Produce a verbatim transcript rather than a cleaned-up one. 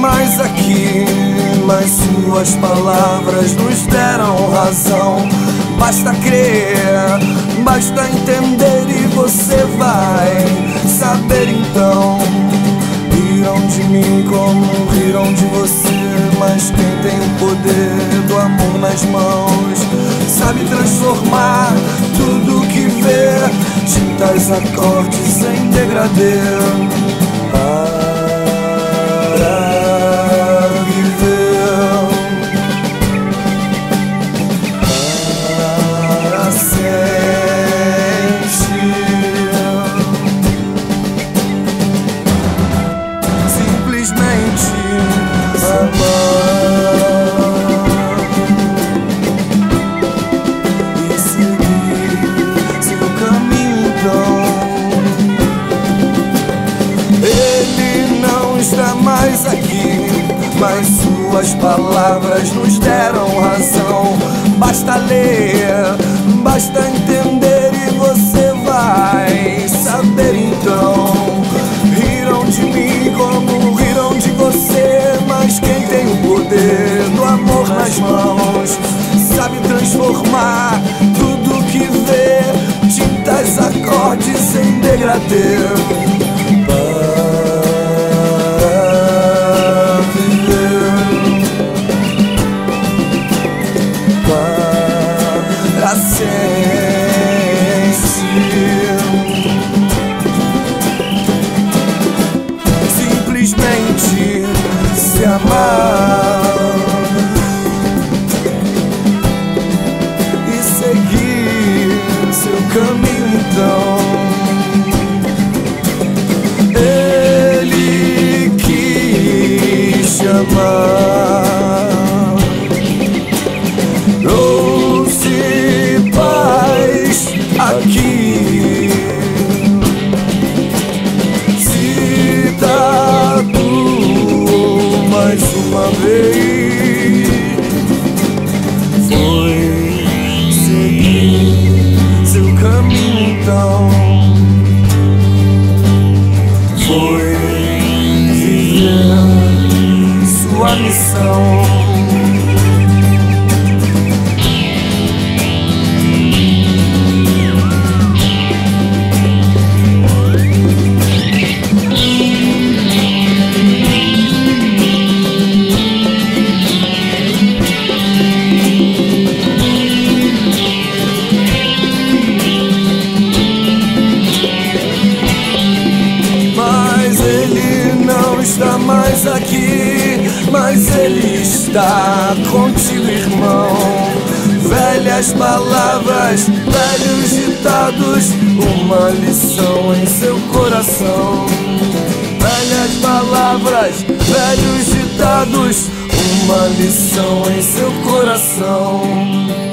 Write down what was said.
mais aqui, mas suas palavras nos deram razão. Basta crer, basta entender e você vai saber então. Riram de mim como riram de você, mas quem tem o poder do amor nas mãos sabe transformar tudo que vê, tintas, acordes em degradê. Mais aqui, mas suas palavras nos deram razão. Basta ler, basta entender e você vai saber então. Riram de mim como riram de você, mas quem tem o poder do amor nas mãos sabe transformar tudo que vê, tintas, acordes em degradê. Simplesmente se amar e seguir seu caminho então. Ele quis chamar, trouxe paz aqui. Mais uma vez foi seguir seu caminho então. Foi viver sua missão. Está mais aqui, mas ele está contigo, irmão. Velhas palavras, velhos ditados, uma lição em seu coração. Velhas palavras, velhos ditados, uma lição em seu coração.